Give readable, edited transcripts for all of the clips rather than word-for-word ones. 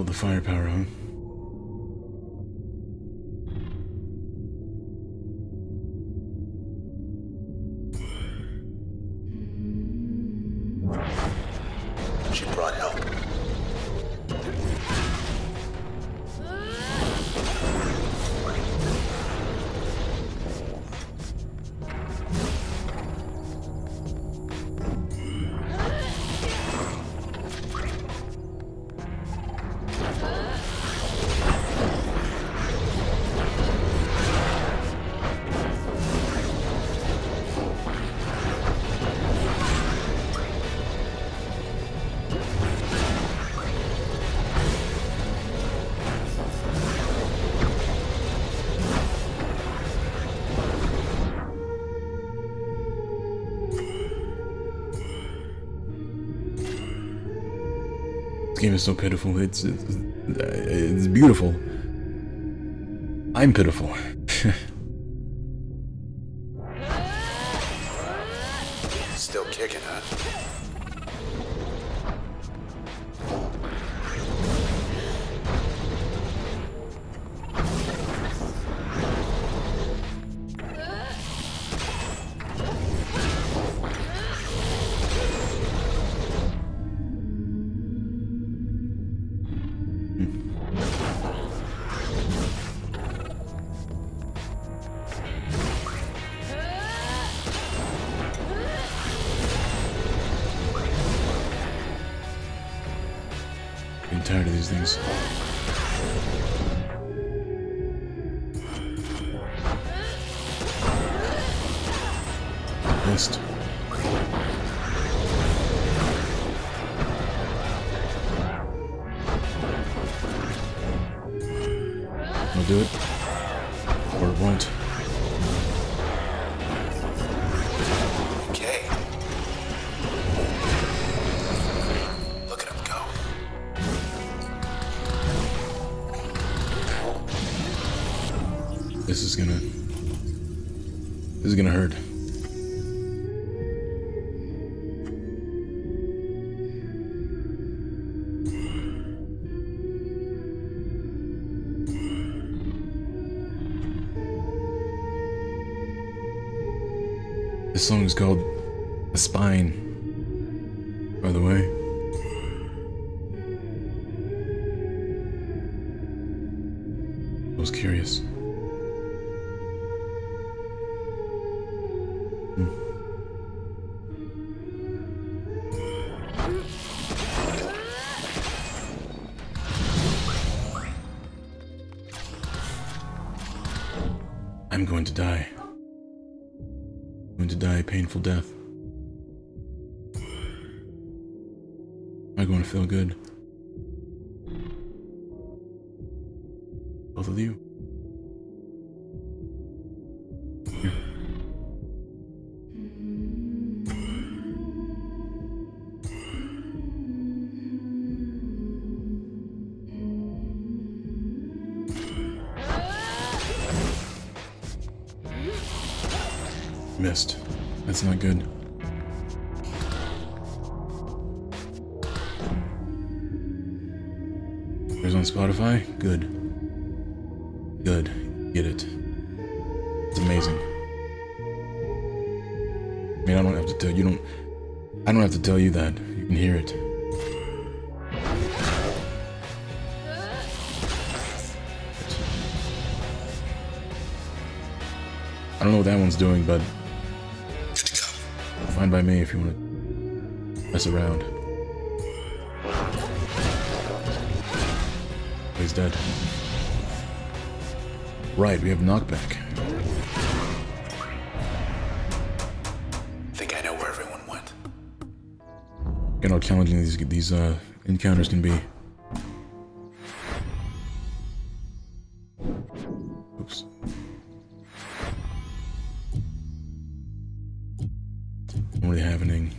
the firepower, huh? She brought help. This game is so pitiful. It's beautiful. I'm pitiful. Still kicking, huh? I'm tired of these things. Missed. I'll do it. Or it won't. Okay. Look at him go. This is gonna hurt. This song is called "The Spine," by the way. I was curious. I'm going to die. I'm going to die a painful death. Am I going to feel good? Both of you. Here. Missed. That's not good. There's on Spotify? Good. Good. Get it. It's amazing. I mean, I don't have to tell you, I don't have to tell you that. You can hear it. I don't know what that one's doing, but fine by me if you want to mess around. He's dead. Right, we have knockback. Think I know where everyone went. You know how challenging these encounters can be. Oops. What are they happening?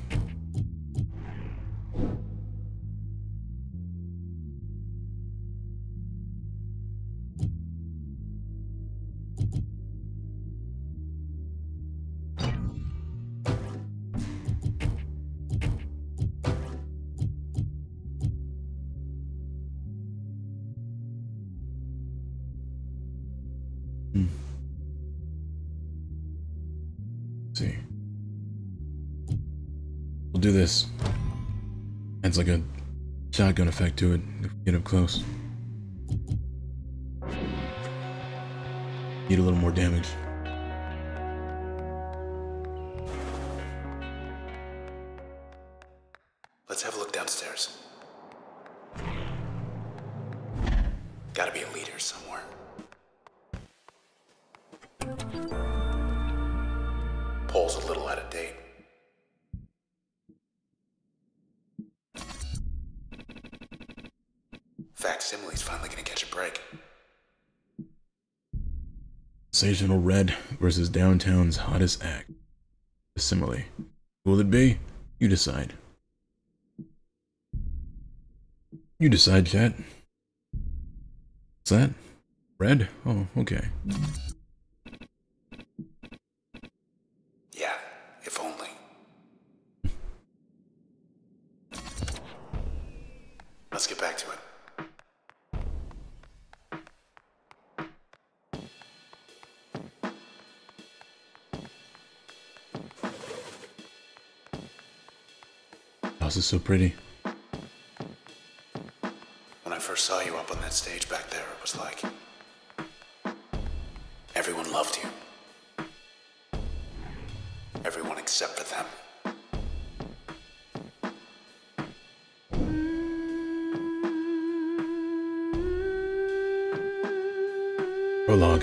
Let's see. We'll do this. Adds like a shotgun effect to it if we get up close. Need a little more damage. Let's have a look downstairs. Gotta be a leader somewhere. Pole's a little out of date. Facsimile's finally gonna catch a break. Sensational Red versus Downtown's hottest act. Facsimile. Who will it be? You decide. You decide, chat. What's that? Red? Oh, okay. Yeah, if only. Let's get back to it. House is so pretty. When I first saw you up on that stage back there, it was like everyone loved you. Everyone except for them. Prologue.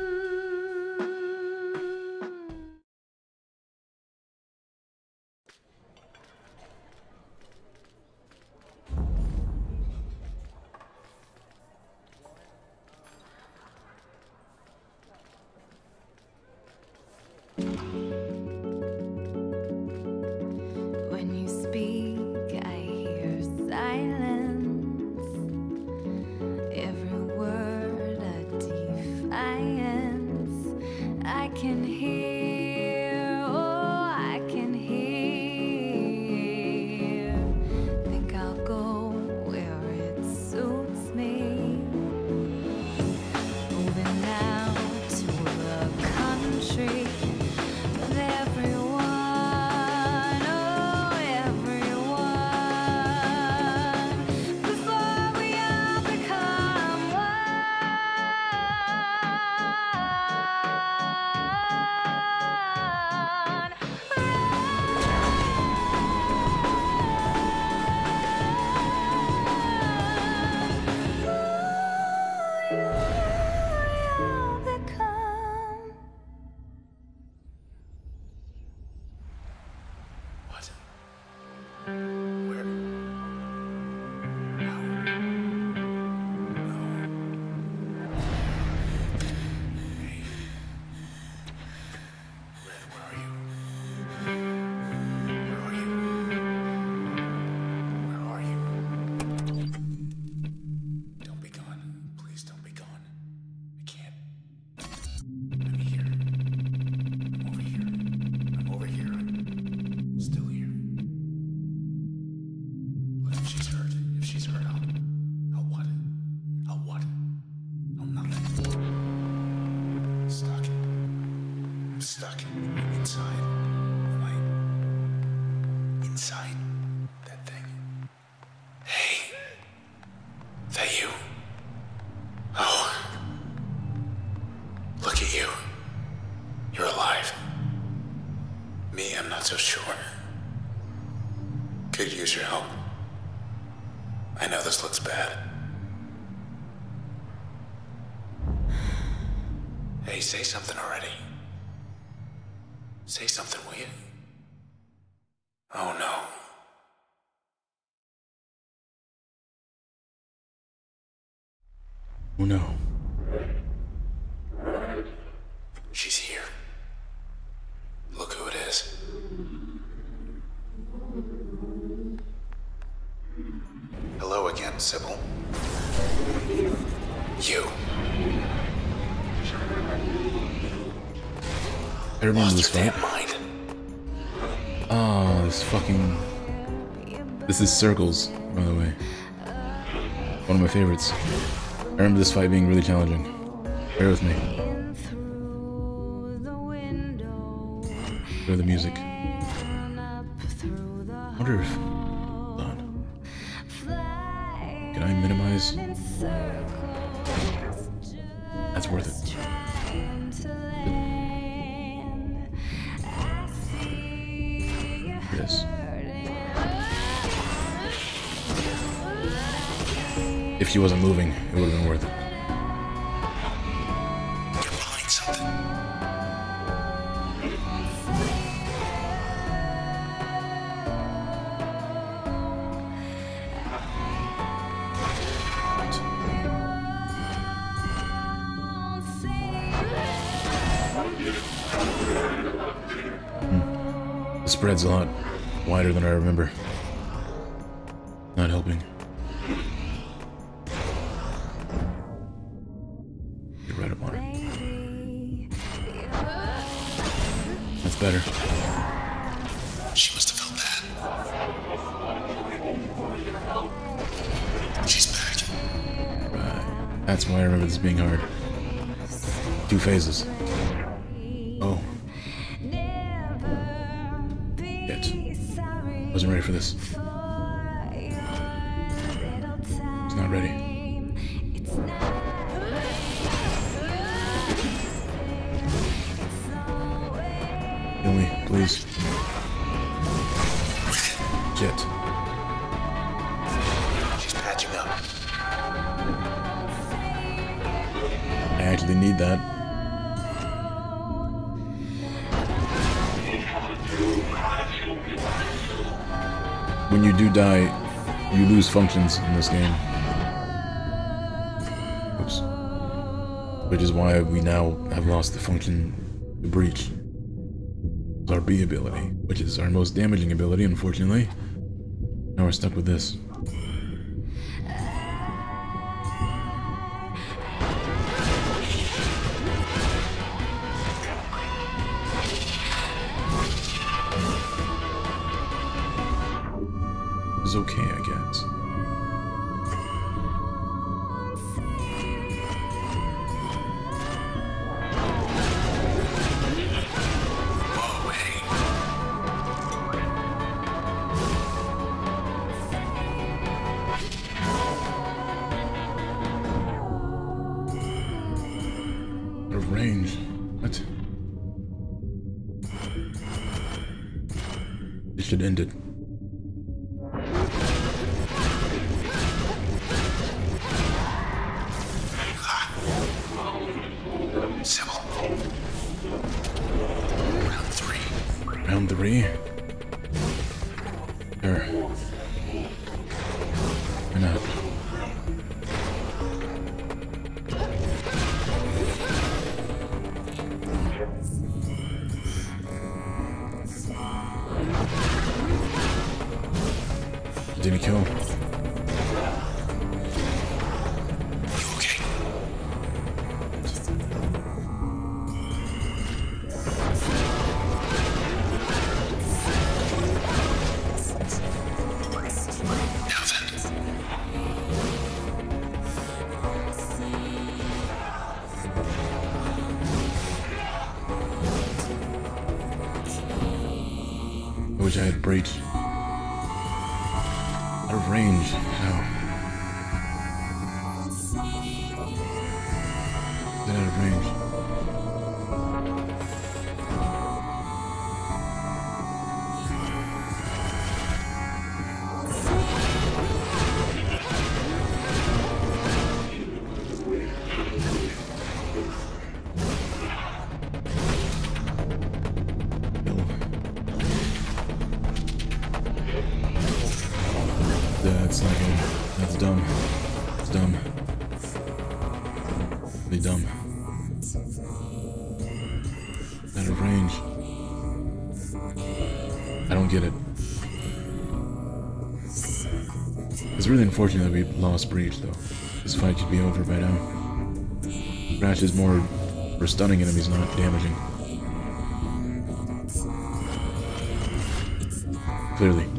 When you speak, I hear silence. Every word a defiance. I can hear, oh, I can hear. Think I'll go where it suits me. Moving now to the country. With everyone, oh everyone, before we all become one. You'll become. What? Where? How? No. Hey. Red, where are you? Where are you? Where are you? Don't be gone. Please don't be gone. I can't. I'm here. I'm over here. I'm over here. I'm still here. Look, if she's hurt, I'll what? I'll what? I'll nothing. Stuck. I'm stuck inside. Am I inside that thing? Hey, that you? Oh, look at you. You're alive. Me, I'm not so sure. Could use your help. I know this looks bad. Hey, say something already. Say something, will you? Oh no. Oh no. She's here. Look who it is. Hello again, Sybil. You. I remember Lost this your fight. damn mind. Oh, this fucking... This is Circles, by the way. One of my favorites. I remember this fight being really challenging. Bear with me. Hear the music. I wonder if... Hold on. Can I minimize? That's worth it. Yes. If she wasn't moving, it would have been worth it. Get behind something. The spread's a lot wider than I remember. Not helping. Get right up on her. That's better. She must have felt that. She's back. Right. That's why I remember this being hard. 2 phases. Oh. Shit. Wasn't ready for this. It's not ready. Kill me, please. Shit. She's patching up. I actually need that. When you do die, you lose functions in this game. Oops. Which is why we now have lost the function to breach. Our B ability, which is our most damaging ability, unfortunately. Now we're stuck with this. It's okay, I guess. Whoa, hey. Out of range. What? It should end it. Sybil. Round 3. Round 3? Sure. Why not? Didn't kill him. You okay? Now then. I wish I had breach. Out of range. How? Get out of range. That's not good. That's dumb. It's dumb. Really dumb. Out of range. I don't get it. It's really unfortunate that we lost breach, though. This fight should be over by now. Crash is more for stunning enemies, not damaging. Clearly.